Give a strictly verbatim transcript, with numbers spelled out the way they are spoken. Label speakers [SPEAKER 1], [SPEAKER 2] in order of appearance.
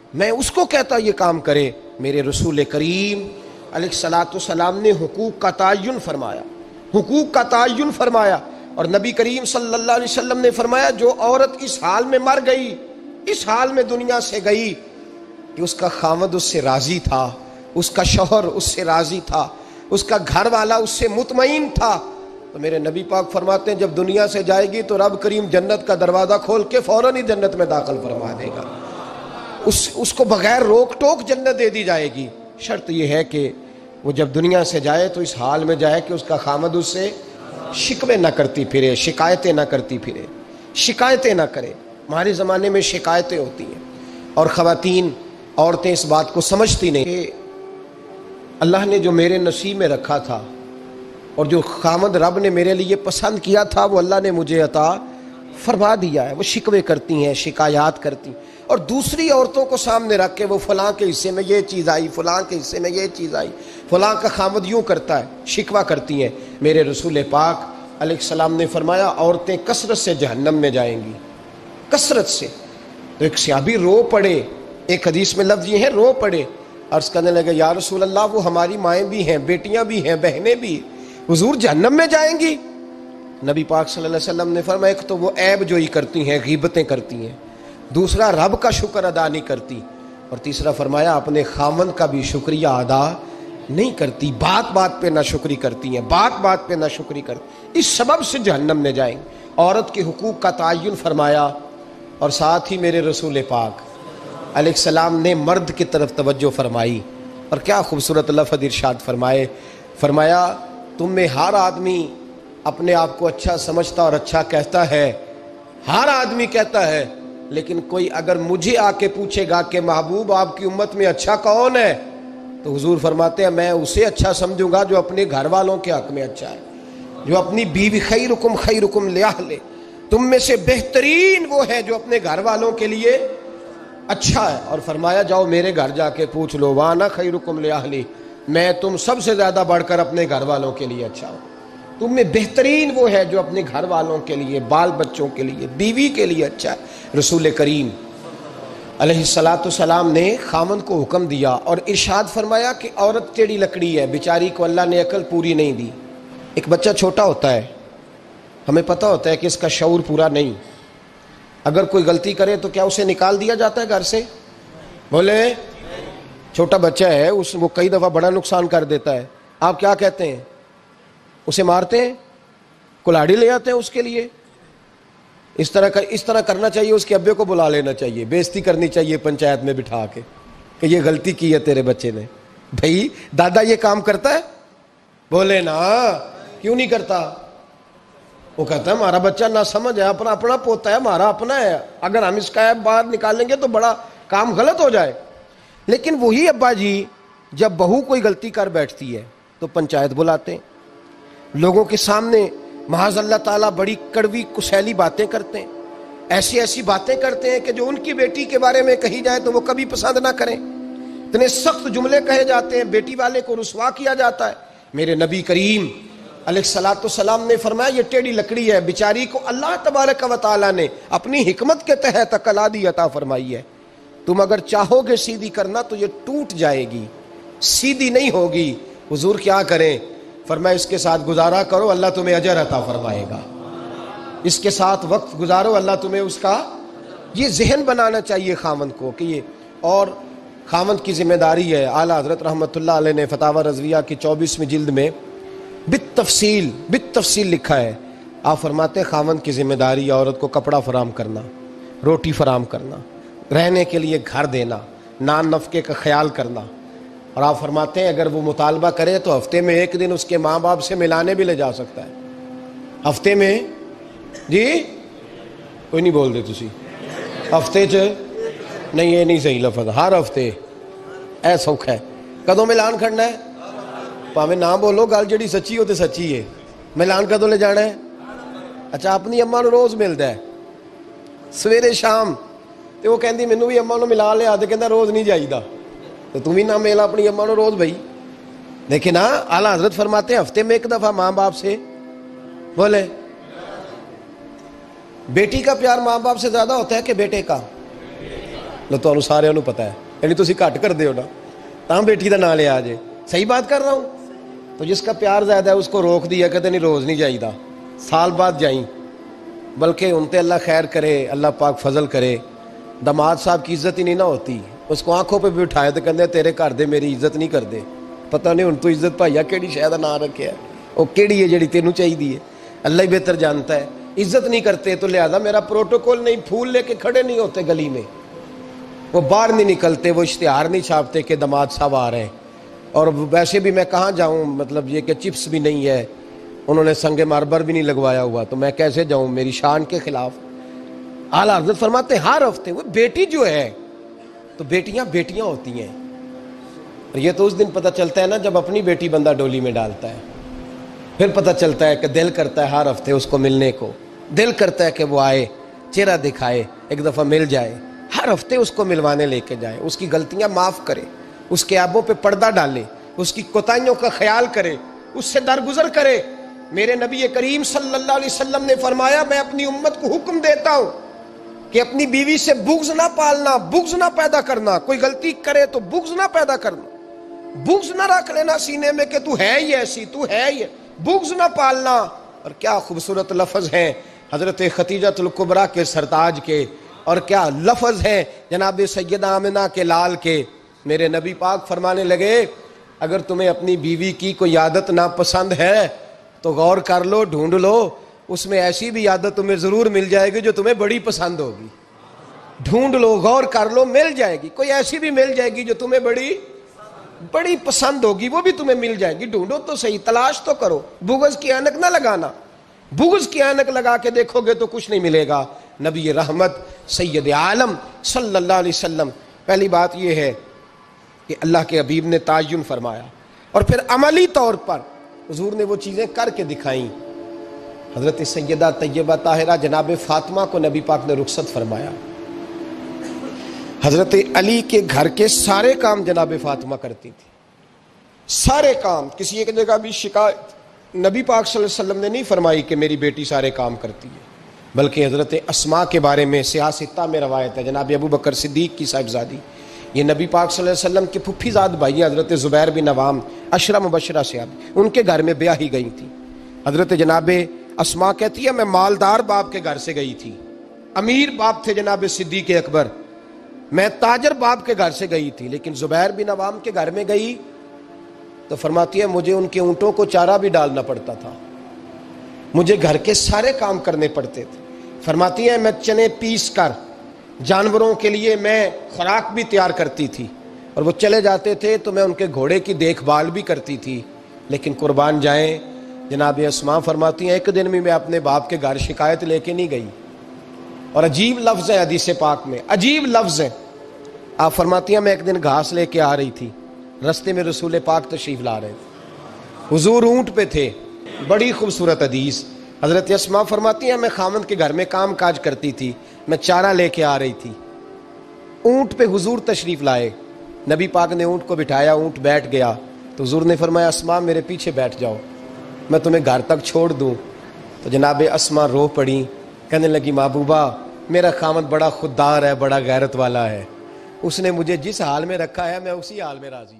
[SPEAKER 1] میں اس کو کہتا یہ کام کرے۔ میرے رسول کریم علیہ الصلوۃ والسلام نے حقوق کا تعین فرمایا، حقوق کا تعین فرمایا، اور نبی کریم صلی اللہ علیہ وسلم نے فرمایا جو عورت اس حال میں مر گئی، اس حال میں دنیا سے گئی کہ اس کا خاوند اس سے راضی تھا، اس کا شوہر اس سے راضی تھا، اس کا گھر والا اس سے مطمئن تھا، تو میرے نبی پاک فرماتے ہیں جب دنیا سے جائے گی تو رب کریم جنت کا دروازہ کھول کے فوراً ہی جنت میں داخل فرما دے گا، اس اس کو بغیر روک ٹوک جنت دے دی جائے گی۔ شرط یہ ہے کہ وہ جب دنیا سے جائے تو اس حال میں جائے کہ اس کا خامد اس سے شکوے نہ کرتی پھرے، شکایتیں نہ کرتی پھرے، شکایتیں نہ کرے۔ ہمارے زمانے میں شکایتیں ہوتی ہیں، اور خواتین عورتیں اس بات کو سمجھتی نہیں کہ اللہ نے جو میرے نصیب میں رکھا تھا اور جو خامد رب نے میرے لیے پسند کیا تھا وہ اللہ نے مجھے عطا فرما دیا ہے۔ وہ شکوے کرتی ہیں، شکایات کرتی ہیں، اور دوسری عورتوں کو سامنے رکھ کے وہ فلاں کے حصے میں یہ چیز آئی، فلاں کے حصے میں یہ چیز آئی، فلاں کا خامد یوں کرتا ہے، شکوہ کرتی ہیں۔ میرے رسول پاک علیہ السلام نے فرمایا عورتیں کثرت سے جہنم میں جائیں گی، کثرت سے۔ تو ایک صحابی رو پڑے، ایک حدیث میں لفظ یہ ہے رو پڑے، عرض کرنے لگے یا رسول اللہ وہ ہماری مائیں بھی ہیں، بیٹیاں بھی ہیں، بہنیں بھی، حضور جہنم میں جائیں گی؟ نبی پاک صلی اللہ علیہ وسلم نے فرمایا ایک تو وہ عیب جوئی کرتی ہیں، غیبتیں کرتی ہیں، دوسرا رب کا شکر ادا نہیں کرتی، اور تیسرا فرمایا اپنے خاوند کا بھی شکریہ ادا نہیں کرتی، بات بات پہ نہ شکری کرتی ہیں، بات بات پہ نہ شکری کرتی، اس سبب سے جہنم میں جائیں گے۔ عورت کے حقوق کا تعین فرمایا، اور ساتھ ہی میرے رسول پاک علیہ السلام نے مرد کی طرف توجہ فرمائی، اور کیا خوبصورت لفظ ارشاد فرمائے، فرمایا تم میں ہر آدمی اپنے آپ کو اچھا سمجھتا اور اچھا کہتا ہے، ہر آدمی کہتا ہے، لیکن کوئی اگر مجھے آ کے پوچھے گا کہ محبوب آپ کی امت میں اچھا کون ہے، تو حضور فرماتے ہیں میں اسے اچھا سمجھوں گا جو اپنے گھر والوں کے حق میں اچھا ہے، جو اپنی بیوی خیرکم خیرکم لأہلہ، تم میں سے بہترین وہ ہے جو اپنے گھر والوں کے لیے اچھا ہے، اور فرمایا جاؤ میرے گھر جا کے پوچھ لو وانا خیرکم لأہلی، میں تم سب سے زیادہ بڑھ کر اپنے گھر والوں کے لیے اچھا ہوں، تم میں بہترین وہ ہے جو اپنے گھر والوں کے لیے، بال بچوں کے لیے، بیوی کے لیے اچھا ہے۔ رسول کریم علیہ الصلوۃ والسلام نے خامند کو حکم دیا اور ارشاد فرمایا کہ عورت ٹیڑھی لکڑی ہے، بیچاری کو اللہ نے عقل پوری نہیں دی۔ ایک بچہ چھوٹا ہوتا ہے، ہمیں پتہ ہوتا ہے کہ اس کا شعور پورا نہیں، اگر کوئی غلطی کرے تو کیا اسے نکال دیا جاتا ہے گھر سے؟ بولے چھوٹا بچہ ہے، اس وہ کئی دفعہ بڑا نقصان کر دیتا ہے، آپ کیا کہتے ہیں؟ اسے مارتے ہیں، کلاڑی لے آتے ہیں اس کے لیے؟ اس طرح کر اس طرح کرنا چاہیے، اس کے ابے کو بلا لینا چاہیے، بےزتی کرنی چاہیے پنچایت میں بٹھا کے کہ یہ غلطی کی ہے تیرے بچے نے۔ بھائی دادا یہ کام کرتا ہے؟ بولے نا، کیوں نہیں کرتا؟ وہ کہتا ہے ہمارا بچہ نہ سمجھ ہے، اپنا اپنا پوتا ہے، ہمارا اپنا ہے، اگر ہم اس کا ایپ باہر نکالیں گے تو بڑا کام غلط ہو جائے۔ لیکن وہی ابا جی جب بہو کوئی غلطی کر بیٹھتی ہے تو پنچایت بلاتے ہیں، لوگوں کے سامنے معاذ اللہ تعالیٰ بڑی کڑوی کسیلی باتیں کرتے ہیں، ایسی ایسی باتیں کرتے ہیں کہ جو ان کی بیٹی کے بارے میں کہی جائے تو وہ کبھی پسند نہ کریں، اتنے سخت جملے کہے جاتے ہیں، بیٹی والے کو رسوا کیا جاتا ہے۔ میرے نبی کریم علیہ الصلوۃ والسلام نے فرمایا یہ ٹیڑھی لکڑی ہے، بیچاری کو اللہ تبارک و تعالیٰ نے اپنی حکمت کے تحت عقل عادی عطا فرمائی ہے، تم اگر چاہو گے سیدھی کرنا تو یہ ٹوٹ جائے گی، سیدھی نہیں ہوگی۔ حضور کیا کریں؟ فرمایا اس کے ساتھ گزارا کرو، اللہ تمہیں اجر عطا فرمائے گا، اس کے ساتھ وقت گزارو، اللہ تمہیں اس کا، یہ ذہن بنانا چاہیے خاوند کو کہ یہ، اور خاوند کی ذمہ داری ہے۔ اعلیٰ حضرت رحمۃ اللہ علیہ نے فتاوی رضویہ کی چوبیسویں جلد میں بالتفصیل بالتفصیل لکھا ہے، آپ فرماتے ہیں خاوند کی ذمہ داری ہے عورت کو کپڑا فراہم کرنا، روٹی فراہم کرنا، رہنے کے لیے گھر دینا، نان نفقے کا خیال کرنا، اور آپ فرماتے ہیں اگر وہ مطالبہ کرے تو ہفتے میں ایک دن اس کے ماں باپ سے ملانے بھی لے جا سکتا ہے، ہفتے میں، جی کوئی نہیں بول دے تسی، ہفتے چ نہیں، یہ نہیں صحیح لفظ، ہر ہفتے اے سوکھ ہے، کدوں ملان کھڑنا ہے؟ پاویں نہ بولو، گل جڑی سچی ہو تے سچی ہے، ملان کدوں لے جانا ہے؟ اچھا اپنی اماں نو روز ملتا ہے سویرے شام، تے وہ کہندی مینوں بھی اماں نو ملا لیا، تے کہندا روز نہیں جائیدا، تو تم بھی نہ ملا اپنی اماں نو روز بھائی۔ لیکن ہاں اعلیٰ حضرت فرماتے ہیں ہفتے میں ایک دفعہ ماں باپ سے، بولے بیٹی کا پیار ماں باپ سے زیادہ ہوتا ہے کہ بیٹے کا؟ लो तुहानू सारिਆਂ ਨੂੰ पता है, यानी तुसी घट करदे हो ना तां बेटी दा नाम लिया जे। सही बात कर रहा हूँ। तो जिसका प्यार ज़्यादा है उसको रोक दिया, कहते नहीं रोज़ नहीं जाइदा, साल बाद जाई। बल्कि उनते अल्लाह खैर करे, अल्लाह पाक फजल करे। दामाद साहब की इज्जत ही नहीं ना होती, उसको आंखों पे भी उठाए तो कहते तेरे घर दे मेरी इज्जत नहीं करते। पता नहीं हुण तू इज्जत भाईया किहड़ी शै दा नाम रखिया, वो किहड़ी है जिहड़ी तैनूं चाहिदी है, अल्लाह ही बेहतर जानता है। इज्जत नहीं करते तो लिहाजा मेरा प्रोटोकॉल नहीं, फूल लेके खड़े नहीं होते गली में, वो बाहर नहीं निकलते, वो इश्तिहार नहीं छापते कि दामाद साहब आ रहे हैं। और वैसे भी मैं कहाँ जाऊँ, मतलब ये कि चिप्स भी नहीं है, उन्होंने संगे मार्बर भी नहीं लगवाया हुआ, तो मैं कैसे जाऊँ, मेरी शान के खिलाफ। आला हज़रत फरमाते हर हफ्ते वो बेटी जो है, तो बेटियां बेटियां होती हैं। और ये तो उस दिन पता चलता है ना जब अपनी बेटी बंदा डोली में डालता है, फिर पता चलता है कि दिल करता है हर हफ्ते उसको मिलने को, दिल करता है कि वो आए, चेहरा दिखाए, एक दफ़ा मिल जाए, हर हफ्ते उसको मिलवाने लेके जाए, उसकी गलतियां माफ़ करे, उसके ऐबों पे पर्दा डाले, उसकी कोताहियों का ख्याल करे, उससे दरगुजर करे। मेरे नबी करीम सल्लल्लाहु अलैहि वसल्लम ने फरमाया, मैं अपनी उम्मत को हुक्म देता हूँ कि अपनी बीवी से बुग़्ज़ ना पालना, बुग़्ज़ ना पैदा करना। कोई गलती करे तो बुग़्ज़ ना पैदा करना, बुग़्ज़ ना रख लेना सीने में कि तू है ही ऐसी, तू है ही, बुग़्ज़ ना पालना। और क्या खूबसूरत लफ्ज़ हैं हज़रत खतीजतुल कुबरा के सरताज के, और क्या लफ्ज़ हैं जनाब सैयदा आमिना के लाल के। मेरे नबी पाक फरमाने लगे, अगर तुम्हें अपनी बीवी की कोई आदत नापसंद है तो गौर कर लो, ढूंढ लो, उसमें ऐसी भी आदत तुम्हें ज़रूर मिल जाएगी जो तुम्हें बड़ी पसंद होगी। ढूंढ लो, गौर कर लो, मिल जाएगी, कोई ऐसी भी मिल जाएगी जो तुम्हें बड़ी बड़ी पसंद होगी, वो भी तुम्हें मिल जाएगी। ढूंढो तो सही, तलाश तो करो, बुग़्ज़ की ऐनक ना लगाना, बुग़्ज़ की ऐनक लगा के देखोगे तो कुछ नहीं मिलेगा। नबी रहमत सैयद आलम सल्लल्लाहु अलैहि वसल्लम, पहली बात यह है कि अल्लाह के हबीब ने तायुन फरमाया, और फिर अमली तौर पर हुजूर ने वो चीज़ें करके दिखाई। हज़रत सैयदा तैयबा ताहिरा जनाब फातिमा को नबी पाक ने रुखसत फरमाया। हज़रत अली के घर के सारे काम जनाब फातिमा करती थी, सारे काम, किसी एक जगह भी शिकायत नबी पाक सल्लल्लाहु अलैहि वसल्लम ने नहीं फरमाई कि मेरी बेटी सारे काम करती है। बल्कि हज़रत अस्मा के बारे में सियासिता में रवायत है, जनाब अबू बकर सिद्दीक़ की साहिबजादी, ये नबी पाक सल्लल्लाहु अलैहि वसल्लम के फुफ्फीज़ाद भाई हज़रत ज़ुबैर बिन अवाम अशरा मुबशरा से, उनके घर में ब्याही गई थी। हज़रत जनाब अस्मा कहती है, मैं मालदार बाप के घर से गई थी, अमीर बाप थे जनाब सिद्दीक़ अकबर, मैं ताजर बाप के घर से गई थी, लेकिन ज़ुबैर बिन अवाम के घर में गई तो फरमाती है मुझे उनके ऊँटों को चारा भी डालना पड़ता था, मुझे घर के सारे काम करने पड़ते थे। फरमाती है मैं चने पीस कर जानवरों के लिए मैं खुराक भी तैयार करती थी, और वो चले जाते थे तो मैं उनके घोड़े की देखभाल भी करती थी। लेकिन कुर्बान जाएं, जनाब अस्मा फरमाती हैं, एक दिन भी मैं अपने बाप के घर शिकायत लेके नहीं गई। और अजीब लफ्ज़ है हदीस पाक में, अजीब लफ्ज़ है। आप फरमाती हैं, मैं एक दिन घास लेके आ रही थी, रस्ते में रसूल पाक तशरीफ़ ला रहे थे, हुजूर ऊँट पे थे, बड़ी खूबसूरत हदीस। हज़रत अस्मा फरमाती हैं, मैं खामद के घर में काम काज करती थी, मैं चारा लेके आ रही थी, ऊँट पे हुजूर तशरीफ़ लाए, नबी पाक ने ऊँट को बिठाया, ऊँट बैठ गया तो हुजूर ने फरमाया, अस्मा मेरे पीछे बैठ जाओ, मैं तुम्हें घर तक छोड़ दूँ। तो जनाब अस्मा रो पड़ी, कहने लगी, महबूबा मेरा खामद बड़ा खुददार है, बड़ा गैरत वाला है, उसने मुझे जिस हाल में रखा है मैं उसी हाल में राज़ी।